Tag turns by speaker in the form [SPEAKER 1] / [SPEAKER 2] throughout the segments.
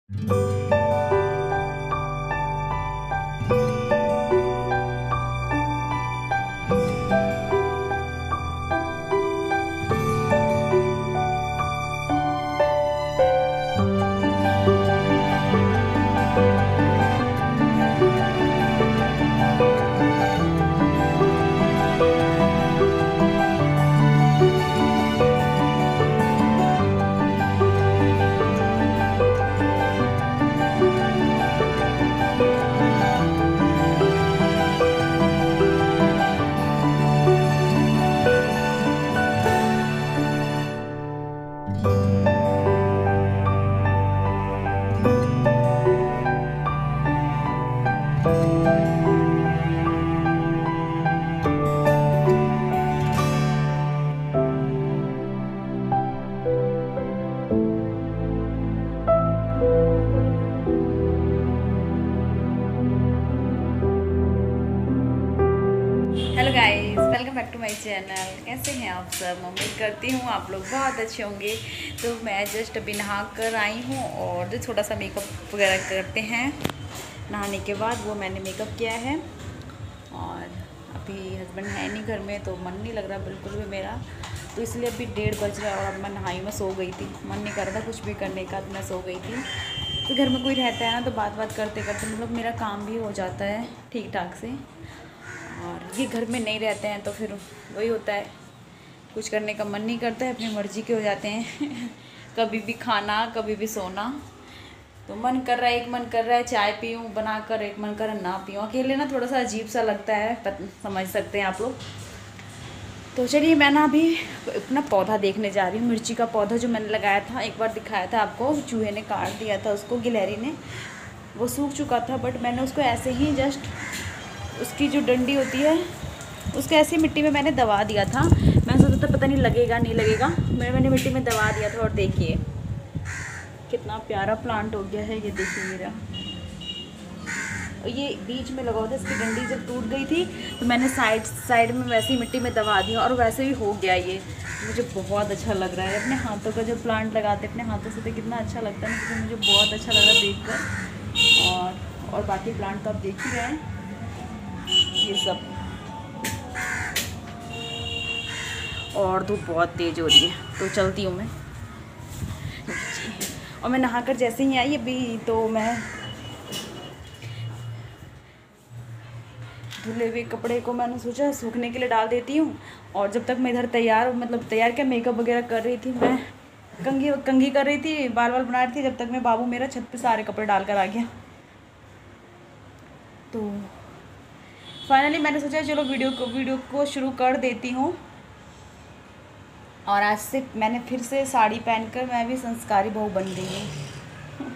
[SPEAKER 1] Hello guys, welcome back to my channel. कैसे हैं आप सब? उम्मीद करती हूँ आप लोग बहुत अच्छे होंगे। तो मैं जस्ट अभी नहा कर आई हूँ और जो थोड़ा सा मेकअप वगैरह करते हैं नहाने के बाद, वो मैंने मेकअप किया है। और अभी हस्बैंड है नहीं घर में, तो मन नहीं लग रहा बिल्कुल भी मेरा, तो इसलिए अभी 1:30 बज रहा है और अब मैं नहाई में सो गई थी। मन नहीं कर रहा था कुछ भी करने का, तो मैं सो गई थी। तो घर में कोई रहता है ना, तो बात करते करते मतलब मेरा काम भी हो जाता है ठीक ठाक से। और ये घर में नहीं रहते हैं तो फिर वही होता है, कुछ करने का मन नहीं करता है, अपनी मर्ज़ी के हो जाते हैं कभी भी खाना, कभी भी सोना। तो मन कर रहा है, एक मन कर रहा है चाय पीऊँ बनाकर, एक मन कर रहा है ना पीऊँ। अकेले ना थोड़ा सा अजीब सा लगता है, समझ सकते हैं आप लोग। तो चलिए, मैं ना अभी अपना पौधा देखने जा रही हूँ। मिर्ची का पौधा जो मैंने लगाया था, एक बार दिखाया था आपको, चूहे ने काट दिया था उसको, गिलहरी ने। वो सूख चुका था, बट मैंने उसको ऐसे ही जस्ट उसकी जो डंडी होती है उसको ऐसी मिट्टी में मैंने दबा दिया था। मैं सोचा था पता नहीं लगेगा नहीं लगेगा, मैंने मिट्टी में दबा दिया था। और देखिए कितना प्यारा प्लांट हो गया है। ये देखिए मेरा, ये बीच में लगा हुआ था, इसकी डंडी जब टूट गई थी तो मैंने साइड में वैसे ही मिट्टी में दबा दिया और वैसे ही हो गया। ये मुझे बहुत अच्छा लग रहा है। अपने हाथों का जो प्लांट लगाते अपने हाथों से, तो कितना अच्छा लगता है, क्योंकि मुझे बहुत अच्छा लग रहा है देख कर। और बाकी प्लांट तो आप देख ही रहे हैं, ये सब। और धूप बहुत तेज़ हो रही है, तो चलती हूँ मैं। और मैं नहाकर जैसे ही आई अभी, तो मैं धुले हुए कपड़े को मैंने सोचा सूखने के लिए डाल देती हूँ। और जब तक मैं इधर तैयार क्या मेकअप वगैरह कर रही थी, मैं कंघी कर रही थी, बाल बना रही थी, जब तक मैं बाबू मेरा छत पे सारे कपड़े डाल कर आ गया। तो फाइनली मैंने सोचा चलो वीडियो को शुरू कर देती हूँ। और आज से मैंने फिर से साड़ी पहनकर मैं भी संस्कारी बहू बन गई हूँ।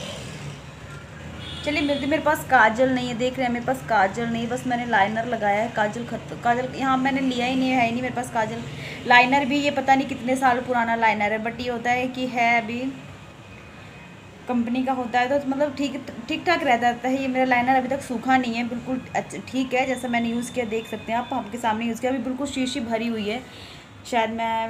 [SPEAKER 1] चलिए, मेरे पास काजल नहीं है, देख रहे हैं मेरे पास काजल नहीं, बस मैंने लाइनर लगाया है। काजल यहाँ मैंने लिया ही नहीं है नहीं मेरे पास काजल। लाइनर भी ये पता नहीं कितने साल पुराना लाइनर है, बट ये होता है कि है अभी कंपनी का होता है, तो मतलब ठीक ठाक रहता है। ये मेरा लाइनर अभी तक सूखा नहीं है, बिल्कुल अच्छा ठीक है, जैसा मैंने यूज़ किया देख सकते हैं आप, आपके सामने यूज़ किया। अभी बिल्कुल शीशी भरी हुई है। शायद मैं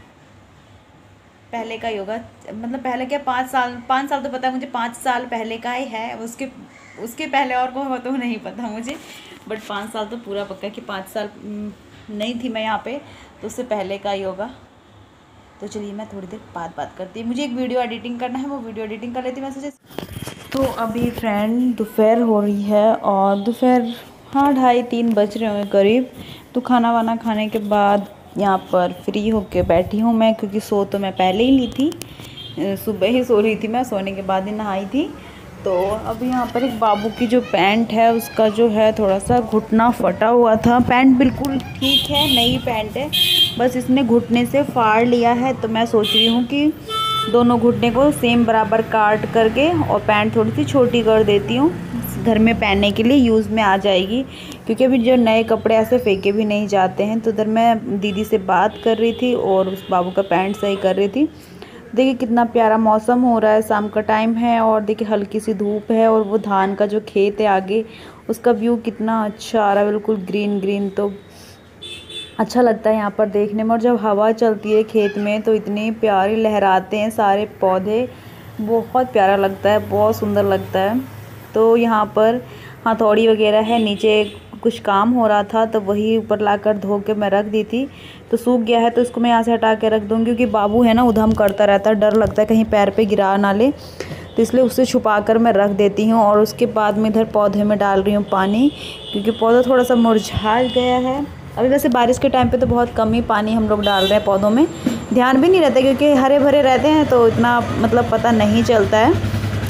[SPEAKER 1] पहले का ही होगा, मतलब पहले क्या 5 साल तो पता है मुझे, 5 साल पहले का ही है। उसके पहले और को हो तो नहीं पता मुझे, बट 5 साल तो पूरा पक्का कि 5 साल नहीं थी मैं यहाँ पे, तो उससे पहले का ही होगा। तो चलिए, मैं थोड़ी देर बात करती हूँ, मुझे एक वीडियो एडिटिंग करना है, वो वीडियो एडिटिंग कर लेती हूँ मैं सोचे। तो अभी फ्रेंड दोपहर हो रही है, और दोपहर हाँ 2:30-3 बज रहे होंगे करीब। तो खाना वाना खाने के बाद यहाँ पर फ्री होके बैठी हूँ मैं, क्योंकि सो तो मैं पहले ही ली थी, सुबह ही सो रही थी मैं, सोने के बाद ही नहाई थी। तो अभी यहाँ पर एक बाबू की जो पैंट है उसका जो है थोड़ा सा घुटना फटा हुआ था। पैंट बिल्कुल ठीक है, नई पैंट है, बस इसने घुटने से फाड़ लिया है। तो मैं सोच रही हूँ कि दोनों घुटने को सेम बराबर काट करके और पैंट थोड़ी सी छोटी कर देती हूँ, घर में पहनने के लिए यूज़ में आ जाएगी। क्योंकि अभी जो नए कपड़े ऐसे फेंके भी नहीं जाते हैं। तो उधर मैं दीदी से बात कर रही थी और उस बाबू का पैंट सही कर रही थी। देखिए कितना प्यारा मौसम हो रहा है, शाम का टाइम है, और देखिए हल्की सी धूप है, और वो धान का जो खेत है आगे, उसका व्यू कितना अच्छा आ रहा है, बिल्कुल ग्रीन ग्रीन। तो अच्छा लगता है यहाँ पर देखने में। और जब हवा चलती है खेत में तो इतने प्यारे लहराते हैं सारे पौधे, बहुत प्यारा लगता है, बहुत सुंदर लगता है। तो यहाँ पर हथौड़ी वगैरह है, नीचे कुछ काम हो रहा था तो वही ऊपर लाकर धो के मैं रख दी थी। तो सूख गया है तो इसको मैं यहाँ से हटा के रख दूँगी, क्योंकि बाबू है ना उधम करता रहता है, डर लगता है कहीं पैर पे गिरा ना ले, तो इसलिए उसे छुपा कर मैं रख देती हूँ। और उसके बाद में इधर पौधे में डाल रही हूँ पानी, क्योंकि पौधा थोड़ा सा मुरझा गया है। अभी वैसे बारिश के टाइम पे तो बहुत कम ही पानी हम लोग डाल रहे हैं पौधों में, ध्यान भी नहीं रहता क्योंकि हरे भरे रहते हैं तो इतना मतलब पता नहीं चलता है।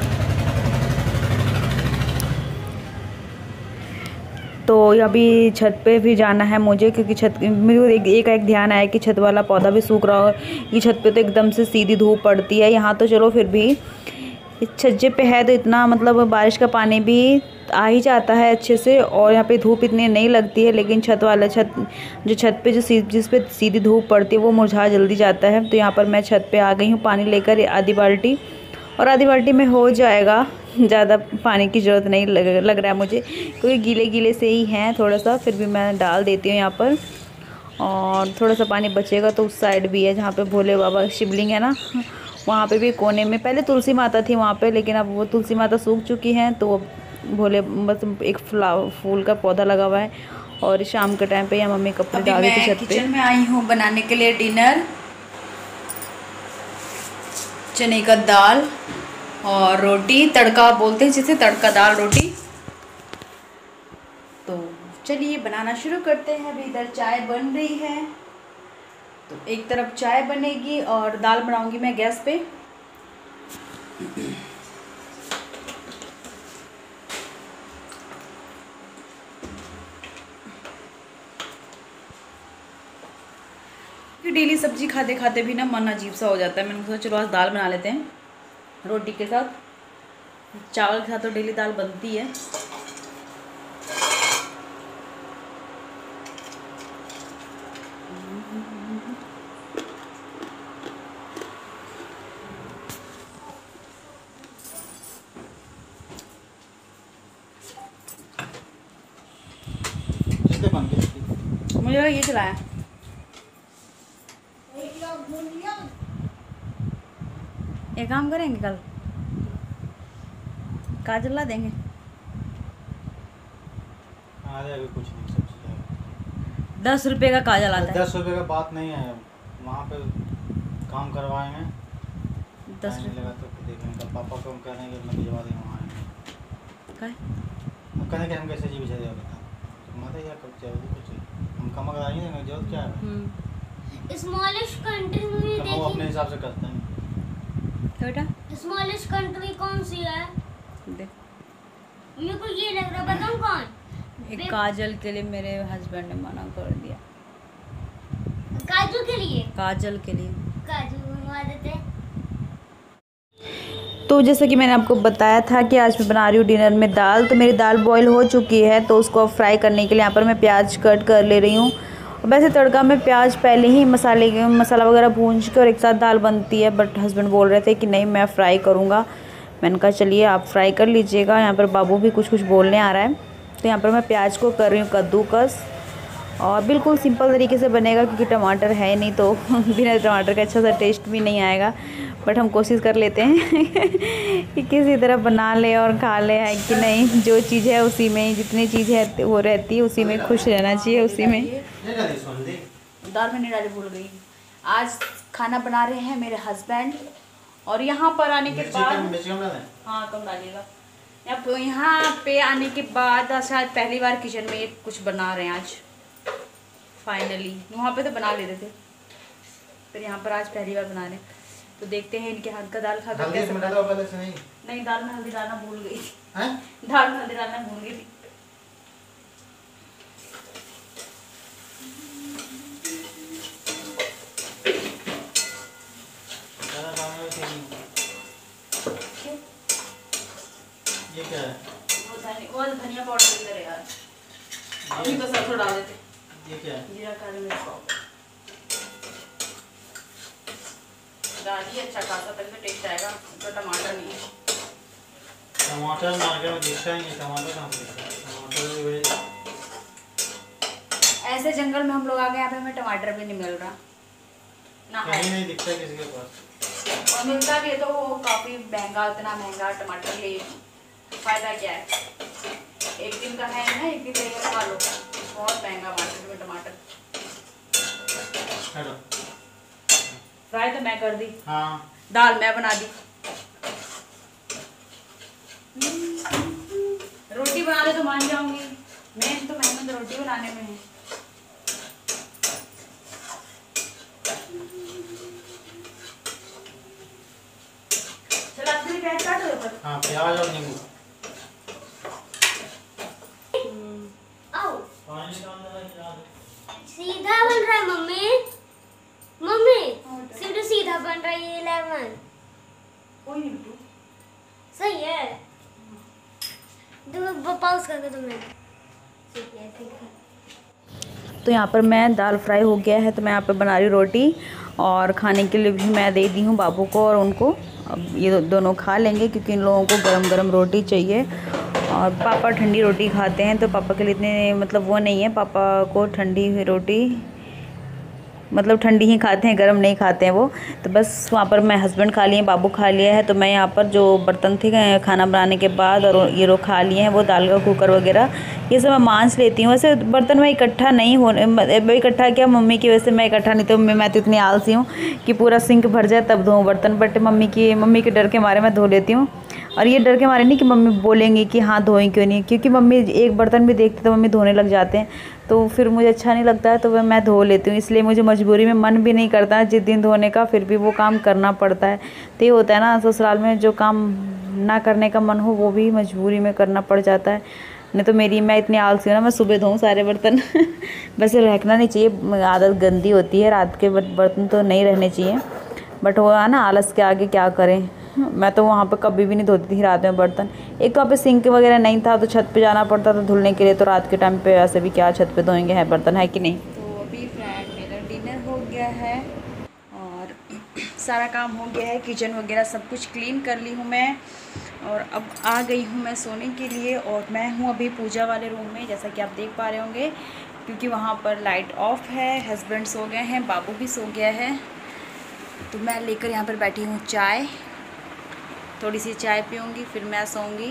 [SPEAKER 1] तो अभी छत पे भी जाना है मुझे, क्योंकि छत मुझे एक ध्यान आया कि छत वाला पौधा भी सूख रहा हो। ये छत पे तो एकदम से सीधी धूप पड़ती है, यहाँ तो चलो फिर भी छज्जे पे है तो इतना मतलब बारिश का पानी भी आ ही जाता है अच्छे से, और यहाँ पे धूप इतनी नहीं लगती है। लेकिन छत पे जिस पे सीधी धूप पड़ती है वो मुरझा जल्दी जाता है। तो यहाँ पर मैं छत पे आ गई हूँ पानी लेकर, आधी बाल्टी, और आधी बाल्टी में हो जाएगा, ज़्यादा पानी की ज़रूरत नहीं लग रहा है मुझे, क्योंकि गीले गीले से ही हैं थोड़ा सा। फिर भी मैं डाल देती हूँ यहाँ पर, और थोड़ा सा पानी बचेगा तो उस साइड भी है जहाँ पे भोले बाबा शिवलिंग है ना, वहाँ पे भी कोने में पहले तुलसी माता थी वहाँ पे, लेकिन अब वो तुलसी माता सूख चुकी हैं तो भोले बस एक फूल का पौधा लगा हुआ है। और शाम के टाइम पे या मम्मी कपड़े डाल देती छत पे। किचन में आई हूँ बनाने के लिए डिनर, चने का दाल और रोटी, तड़का बोलते हैं जिसे, तड़का दाल रोटी। तो चलिए बनाना शुरू करते हैं। अभी इधर चाय बन रही है, तो एक तरफ चाय बनेगी और दाल बनाऊंगी मैं गैस पे। डेली सब्जी खाते खाते भी ना मन अजीब सा हो जाता है। मैंने सोचा चलो आज दाल बना लेते हैं रोटी के साथ, चावल के साथ तो डेली दाल बनती है। मुझे ये चलाया ये काम करेंगे कल, काजल ला देंगे।
[SPEAKER 2] अभी कुछ नहीं, सब चीज़
[SPEAKER 1] 10 रुपये का काजल आता है।
[SPEAKER 2] 10 रुपये का बात नहीं है, वहाँ पे काम करवाएंगे
[SPEAKER 1] 10 रुपये
[SPEAKER 2] लगा तो देखेंगे। कल पापा को हम कहेंगे मैं भिजवा देंगे वहाँ आएंगे, कहेंगे हम कैसे जी भिजा देगा बता, तुम्हारा या कब चाहिए कुछ हम कम अगर आएंगे जरूरत क्या है।
[SPEAKER 3] स्मॉलेस्ट कंट्री में
[SPEAKER 2] देखिए हम अपने हिसाब से करते हैं।
[SPEAKER 1] बेटा
[SPEAKER 3] स्मॉलेस्ट कंट्री कौन सी है?
[SPEAKER 1] देख
[SPEAKER 3] मेरे को ये लग रहा, बताऊं कौन?
[SPEAKER 1] एक काजल के लिए मेरे हस्बैंड ने मना कर दिया।
[SPEAKER 3] काजू के लिए?
[SPEAKER 1] काजल के लिए
[SPEAKER 3] काजू बनवा देते।
[SPEAKER 1] तो जैसे कि मैंने आपको बताया था कि आज मैं बना रही हूँ डिनर में दाल। तो मेरी दाल बॉईल हो चुकी है, तो उसको अब फ्राई करने के लिए यहाँ पर मैं प्याज कट कर ले रही हूँ। वैसे तड़का में प्याज पहले ही मसाला वगैरह भूंज के और एक साथ दाल बनती है, बट हस्बैंड बोल रहे थे कि नहीं मैं फ्राई करूँगा। मैंने कहा चलिए आप फ्राई कर लीजिएगा। यहाँ पर बाबू भी कुछ बोलने आ रहा है, तो यहाँ पर मैं प्याज को कर रही हूँ कद्दूकस, और बिल्कुल सिंपल तरीके से बनेगा क्योंकि टमाटर है नहीं तो बिना टमाटर का अच्छा सा टेस्ट भी नहीं आएगा। बट हम कोशिश कर लेते हैं कि किसी तरह बना ले और खा ले, है कि नहीं। जो चीज़ है उसी में, जितनी चीज़ है वो रहती है उसी में, खुश रहना चाहिए उसी में। दाल में नहीं डाली, भूल गई। आज खाना बना रहे हैं मेरे हस्बैंड, और यहाँ पर आने के बाद हाँ कम डालिएगा। यहाँ पे आने के बाद शायद पहली बार किचन में ये कुछ बना रहे हैं आज फाइनली। वहाँ पे तो बना लेते थे, फिर यहाँ पर आज पहली बार बना रहे हैं। तो देखते हैं इनके हाथ का दाल खा कर कैसे बना। नहीं दाल में हल्दी डालना भूल गई थी, दाल में हल्दी डालना भूल गई थी।
[SPEAKER 2] ये क्या है?
[SPEAKER 1] वो धनिया पाउडर की तरह यार, अभी तो सरसों डाल देते।
[SPEAKER 2] ये क्या है?
[SPEAKER 1] जीरा काली मिर्च पाउडर डालिए, अच्छा खासा तक टेस्ट आएगा। तो टमाटर नहीं है,
[SPEAKER 2] टमाटर मार्केट में दिखता ही नहीं, टमाटर कहाँ से दिखता है? टमाटर भी
[SPEAKER 1] ऐसे जंगल में हम लोग आ गए, यहाँ पे हमें टमाटर भी नहीं मिल रहा ना,
[SPEAKER 2] कहीं नहीं दिखता किसी के पास।
[SPEAKER 1] और मिलता भी है तो वो काफ़ी महंगा, इतना महंगा टमाटर ले फ़ायदा क्या है। एक दिन का है ना, एक दिन लेकर खा लो। बहुत महंगा मार्केट में टमाटर। फ्राई तो मैं कर दी,
[SPEAKER 2] हाँ
[SPEAKER 1] दाल मैं बना दी। रोटी बना दे तो मान जाऊंगी। मेन तो मेहनत रोटी बनाने में है।
[SPEAKER 2] हाँ प्याज और नींबू।
[SPEAKER 3] आओ सीधा बन रहा है मम्मी। मम्मी सीधा सीधा बन रहा है ये 11।
[SPEAKER 1] कोई नहीं बिट्टू,
[SPEAKER 3] सही है। तो पॉज कर दो तुमने। ठीक है ठीक है।
[SPEAKER 1] तो यहाँ पर मैं दाल फ्राई हो गया है, तो मैं यहाँ पर बना रही हूँ रोटी और खाने के लिए भी मैं दे दी हूँ बाबू को और उनको। अब ये दोनों खा लेंगे क्योंकि इन लोगों को गरम गरम रोटी चाहिए। और पापा ठंडी रोटी खाते हैं तो पापा के लिए इतने मतलब वो नहीं है, पापा को ठंडी हुई रोटी मतलब ठंडी ही खाते हैं, गरम नहीं खाते हैं वो। तो बस वहाँ पर मैं हस्बैंड खा लिए, बाबू खा लिया है। तो मैं यहाँ पर जो बर्तन थे खाना बनाने के बाद और ये लोग खा लिए हैं, वो दाल का कुकर वगैरह ये सब मैं मांज लेती हूँ। वैसे बर्तन में इकट्ठा नहीं होने, इकट्ठा क्या मम्मी की वजह से मैं इकट्ठा नहीं, तो मैं तो इतनी आलसी हूँ कि पूरा सिंक भर जाए तब धोऊँ बर्तन। बट मम्मी के डर के मारे मैं धो लेती हूँ। और ये डर के मारे नहीं कि मम्मी बोलेंगी कि हाँ धोएं क्यों नहीं, क्योंकि मम्मी एक बर्तन भी देखते तो मम्मी धोने लग जाते हैं, तो फिर मुझे अच्छा नहीं लगता है, तो वह मैं धो लेती हूँ। इसलिए मुझे मजबूरी में मन भी नहीं करता है जिस दिन धोने का, फिर भी वो काम करना पड़ता है। तो ये होता है ना ससुराल में, जो काम ना करने का मन हो वो भी मजबूरी में करना पड़ जाता है। नहीं तो मैं इतनी आलसी हूँ ना, मैं सुबह धोऊँ सारे बर्तन। वैसे रखना नहीं चाहिए, आदत गंदी होती है, रात के बर्तन तो नहीं रहने चाहिए। बट वो है ना, आलस के आगे क्या करें। मैं तो वहाँ पे कभी भी नहीं धोती थी रात में बर्तन। एक तो वहाँ पे सिंक वगैरह नहीं था तो छत पे जाना पड़ता था धुलने के लिए, तो रात के टाइम पे वैसे भी क्या छत पे धोएंगे है बर्तन, है कि नहीं। तो अभी फ्रेंड मेरा डिनर हो गया है और सारा काम हो गया है, किचन वगैरह सब कुछ क्लीन कर ली हूँ मैं। और अब आ गई हूँ मैं सोने के लिए। और मैं हूँ अभी पूजा वाले रूम में, जैसा कि आप देख पा रहे होंगे, क्योंकि वहाँ पर लाइट ऑफ है। हस्बैंड सो गए हैं, बाबू भी सो गया है। तो मैं लेकर यहाँ पर बैठी हूँ चाय, थोड़ी सी चाय पीऊँगी फिर मैं सोऊंगी।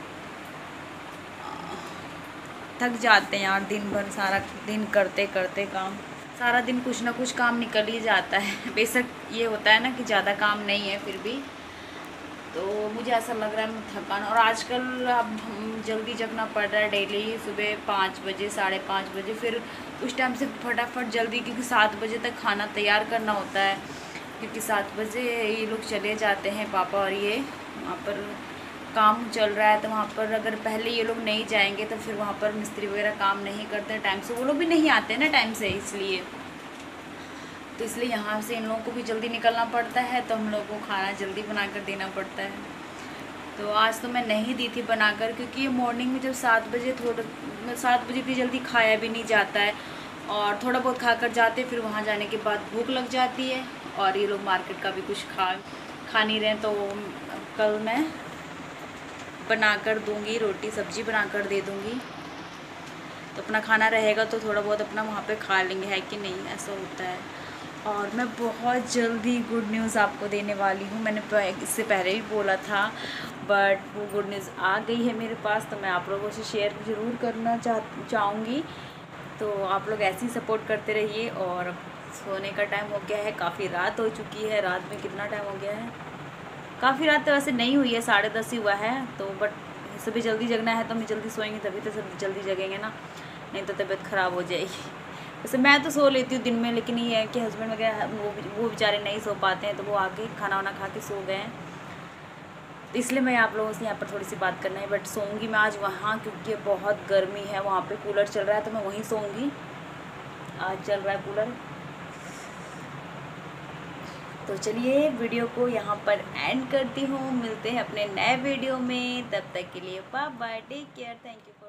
[SPEAKER 1] थक जाते हैं यार दिन भर, सारा दिन करते करते काम, सारा दिन कुछ ना कुछ काम निकल ही जाता है। बेशक ये होता है ना कि ज़्यादा काम नहीं है, फिर भी तो मुझे ऐसा लग रहा है थकान। और आजकल अब जल्दी जगना पड़ रहा है, डेली सुबह 5 बजे 5:30 बजे, फिर उस टाइम से फटाफट जल्दी, क्योंकि 7 बजे तक खाना तैयार करना होता है, क्योंकि 7 बजे ये लोग चले जाते हैं पापा। और ये वहाँ पर काम चल रहा है, तो वहाँ पर अगर पहले ये लोग नहीं जाएंगे तो फिर वहाँ पर मिस्त्री वगैरह काम नहीं करते टाइम से, वो लोग भी नहीं आते ना टाइम से, इसलिए यहाँ से इन लोगों को भी जल्दी निकलना पड़ता है, तो हम लोगों को खाना जल्दी बना कर देना पड़ता है। तो आज तो मैं नहीं दी थी बनाकर, क्योंकि मॉर्निंग में जब 7 बजे 7 बजे इतनी जल्दी खाया भी नहीं जाता है, और थोड़ा बहुत खा कर जाते, फिर वहाँ जाने के बाद भूख लग जाती है, और ये लोग मार्केट का भी कुछ खा नहीं रहे। तो कल मैं बना कर दूँगी, रोटी सब्जी बना कर दे दूँगी, तो अपना खाना रहेगा तो थोड़ा बहुत अपना वहाँ पे खा लेंगे, है कि नहीं, ऐसा होता है। और मैं बहुत जल्दी गुड न्यूज़ आपको देने वाली हूँ, मैंने इससे पहले भी बोला था, बट वो गुड न्यूज़ आ गई है मेरे पास, तो मैं आप लोगों से शेयर ज़रूर करना चाहूँगी। तो आप लोग ऐसे ही सपोर्ट करते रहिए। और सोने का टाइम हो गया है, काफ़ी रात हो चुकी है। रात में कितना टाइम हो गया है, काफ़ी रात तो वैसे नहीं हुई है, 10:30 ही हुआ है। तो बट सभी जल्दी जगना है, तो हम जल्दी सोएंगे तभी तो सब जल्दी जगेंगे ना, नहीं तो तबीयत ख़राब हो जाएगी। वैसे मैं तो सो लेती हूँ दिन में, लेकिन ये है कि हस्बैंड वगैरह वो बेचारे नहीं सो पाते हैं, तो वो आके खाना वाना खा के सो गए हैं। तो इसलिए मैं आप लोगों से यहाँ पर थोड़ी सी बात करना है। बट सोऊंगी मैं आज वहाँ, क्योंकि बहुत गर्मी है, वहाँ पे कूलर चल रहा है, तो मैं वहीं सोऊंगी। आज चल रहा है कूलर। तो चलिए वीडियो को यहाँ पर एंड करती हूँ, मिलते हैं अपने नए वीडियो में, तब तक के लिए bye bye, take care, thank you.